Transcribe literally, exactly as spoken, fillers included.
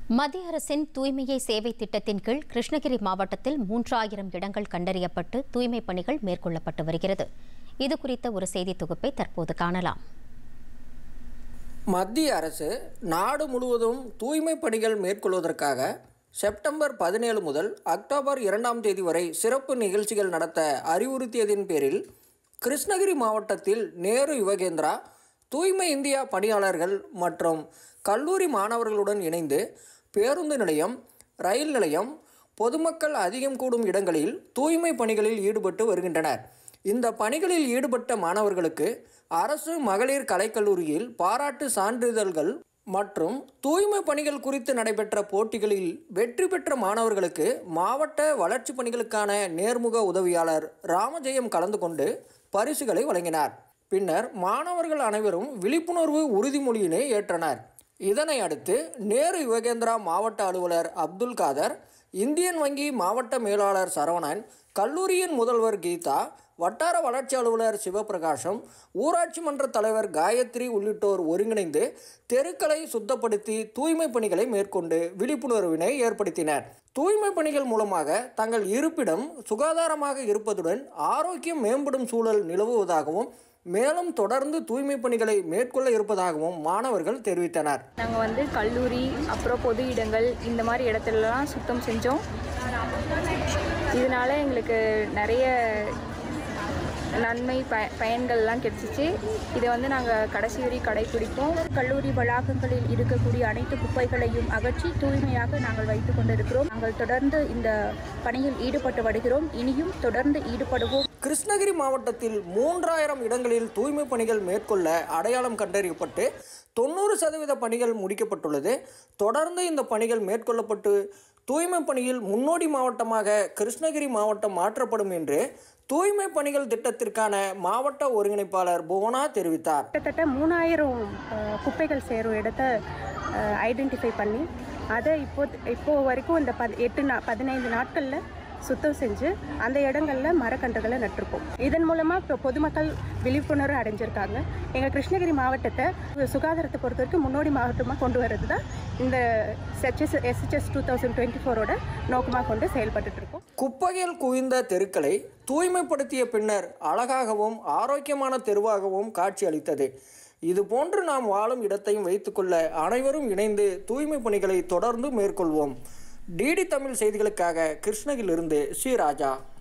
மத்திய அரசின் தூய்மையை சேவை திட்டத்தின் கீழ் கிருஷ்ணகிரி மாவட்டத்தில் மூன்றாயிரம் இடங்கள் கண்டறியப்பட்டு தூய்மை பணிகள் மேற்கொள்ளப்பட்டு வருகிறது. இது குறித்த ஒரு செய்தி தொகுப்பை தற்போது காணலாம். மத்திய அரசு நாடு முழுவதும் தூய்மை பணிகள் மேற்கொள்வதற்காக செப்டம்பர் பதினேழு முதல் அக்டோபர் இரண்டாம் தேதி வரை சிறப்பு நிகழ்ச்சிகள் நடத்த அறிவுறுத்தியதின் பேரில் கிருஷ்ணகிரி மாவட்டத்தில் நேரு யுவகேந்திரா தூய்மை இந்தியா பணியாளர்கள் மற்றும் கல்லூரி மாணவர்களுடன் இணைந்து பேருந்து நிலையம், ரயில் நிலையம், பொதுமக்கள் அதிகம் கூடும் இடங்களில் தூய்மை பணிகளில் ஈடுபட்டு வருகின்றனர். இந்த பணிகளில் ஈடுபட்ட மாணவர்களுக்கு அரசு மகளிர் கலைக்கல்லூரியில் பாராட்டு சான்றிதழ்கள் மற்றும் தூய்மை பணிகள் குறித்து நடைபெற்ற போட்டிகளில் வெற்றி பெற்ற மாணவர்களுக்கு மாவட்ட வளர்ச்சி பணிகளுக்கான நேர்முக உதவியாளர் ராமஜெயம் கலந்து கொண்டு பரிசுகளை வழங்கினார். பின்னர் மாணவர்கள் அனைவரும் விழிப்புணர்வு உறுதிமொழியினை ஏற்றனர். இதனை அடுத்து நேரு யுவகேந்திரா மாவட்ட அலுவலர் அப்துல் காதர், இந்தியன் வங்கி மாவட்ட மேலாளர் சரவணன், கல்லூரியின் முதல்வர் கீதா, வட்டார வளர்ச்சி அலுவலர் சிவபிரகாசம், ஊராட்சி மன்ற தலைவர் காயத்ரி உள்ளிட்டோர் ஒருங்கிணைந்து தெருக்களை சுத்தப்படுத்தி தூய்மை பணிகளை மேற்கொண்டு விழிப்புணர்வினை ஏற்படுத்தினர். தூய்மை பணிகள் மூலமாக தங்கள் இருப்பிடம் சுகாதாரமாக இருப்பதுடன் ஆரோக்கியம் மேம்படும் சூழல் நிலவுவதாகவும் மேலும் தொடர்ந்து தூய்மை பணிகளை மேற்கொள்ள இருப்பதாகவும் மாணவர்கள் தெரிவித்தனர். நாங்கள் வந்து கல்லூரி அப்புறம் பொது இடங்கள் இந்த மாதிரி இடத்துலலாம் சுத்தம் செஞ்சோம். இதனால் எங்களுக்கு நிறைய நன்மை ப பயன்கள்லாம் கிடைச்சிச்சு. இதை வந்து நாங்கள் கடைசி வரை கடைபிடிப்போம். கல்லூரி வளாகங்களில் இருக்கக்கூடிய அனைத்து குப்பைகளையும் அகற்றி தூய்மையாக நாங்கள் வைத்துக் கொண்டிருக்கிறோம். நாங்கள் தொடர்ந்து இந்த பணியில் ஈடுபட்டு வருகிறோம். இனியும் தொடர்ந்து ஈடுபடுவோம். கிருஷ்ணகிரி மாவட்டத்தில் மூன்றாயிரம் இடங்களில் தூய்மை பணிகள் மேற்கொள்ள அடையாளம் கண்டறியப்பட்டு தொண்ணூறு சதவீத பணிகள் முடிக்கப்பட்டுள்ளது. தொடர்ந்து இந்த பணிகள் மேற்கொள்ளப்பட்டு தூய்மை பணியில் முன்னோடி மாவட்டமாக கிருஷ்ணகிரி மாவட்டம் மாற்றப்படும் என்று தூய்மை பணிகள் திட்டத்திற்கான மாவட்ட ஒருங்கிணைப்பாளர் புவனா தெரிவித்தார். கிட்டத்தட்ட மூணாயிரம் குப்பைகள் சேரும் இடத்தை ஐடென்டிஃபை பண்ணி அதை இப்போ இப்போ வரைக்கும் இந்த பத் எட்டு நா பதினைந்து நாட்களில் சுத்தம் செஞ்சு அந்த இடங்களில் மரக்கன்றுகளை நட்டிருக்கோம். இதன் மூலமாக இப்போ பொதுமக்கள் விழிப்புணர்வு அடைஞ்சிருக்காங்க. எங்கள் கிருஷ்ணகிரி மாவட்டத்தை சுகாதாரத்தை பொறுத்த வரைக்கும் முன்னோடி மாவட்டமாக கொண்டு வர்றது தான் இந்த SHS SHS two thousand twenty ஃபோரோட நோக்கமாக கொண்டு செயல்பட்டு இருக்கோம். குப்பைகள் குவிந்த தெருக்களை தூய்மைப்படுத்திய பின்னர் அழகாகவும் ஆரோக்கியமான தெருவாகவும் காட்சி அளித்தது. இதுபோன்று நாம் வாழும் இடத்தையும் வைத்துக்கொள்ள அனைவரும் இணைந்து தூய்மை பணிகளை தொடர்ந்து மேற்கொள்வோம். டிடி தமிழ் செய்திகளுக்காக கிருஷ்ணகிரியிலிருந்து சி ராஜா.